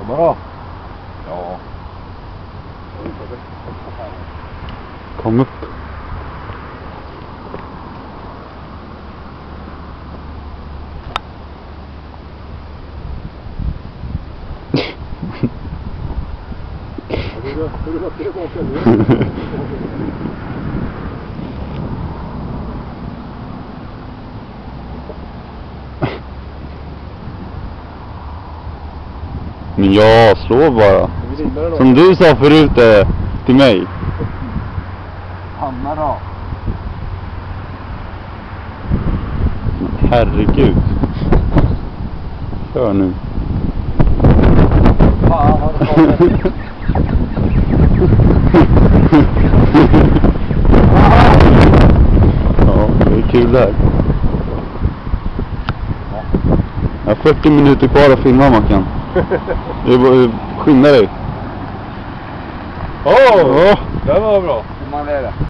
Bara. Ja. Kom upp. Men jag slår bara. Som du sa förut till mig. Hanna då. Herregud. Kör nu. Fan vad det kommer. Ja, det är kul där. Jag har 40 minuter kvar att filma, Mackan. Skynda dig. Åh! Det var bra. Hur man är det?